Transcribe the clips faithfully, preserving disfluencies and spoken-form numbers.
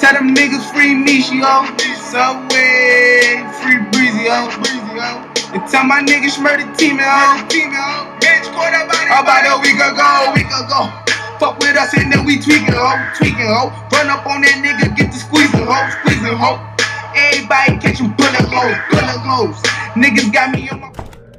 Tell them niggas free Mishi, yo. Subway, free Breezy, yo. And tell my niggas murder team, yo. Bitch, caught up about a week ago, week ago. Fuck with us and then we tweaking, ho, tweaking, ho. Run up on that nigga, get the squeezing, ho, squeezing, ho. Everybody catching bullet holes, bullet holes. Niggas got me on my.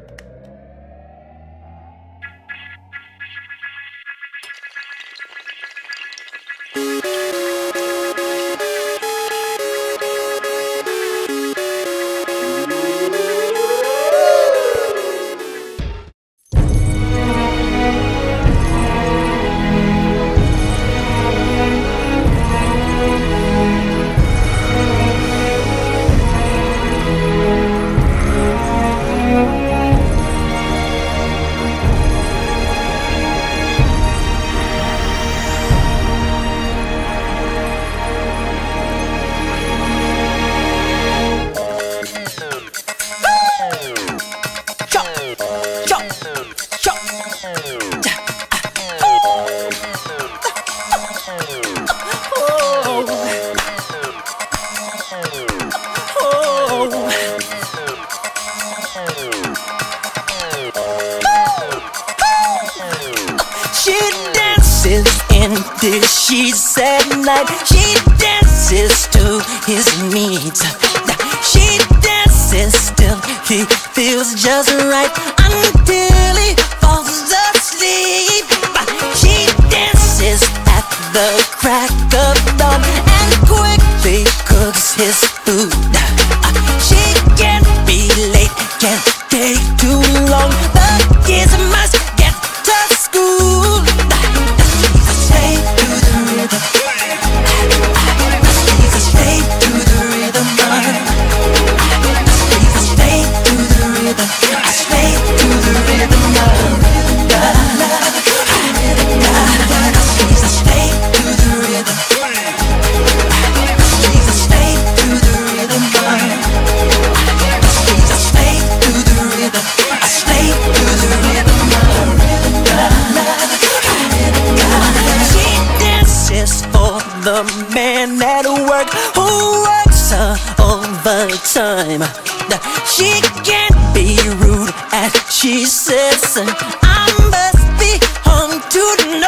She dances in the sheets at night. She dances to his needs. She dances till he feels just right until he falls asleep. She dances at the crack of dawn and quickly cooks his food. She can't be late, can't take too long. The kids must get to school. She's a slave to the rhythm. She's a slave to the rhythm. She's a slave to the rhythm. A slave to the rhythm. She's a slave to the rhythm. She's a slave to the rhythm. She's a slave to the rhythm. A slave to the rhythm. She dances for the man at work who works her overtime. She can't be rude as she says, I must be home tonight.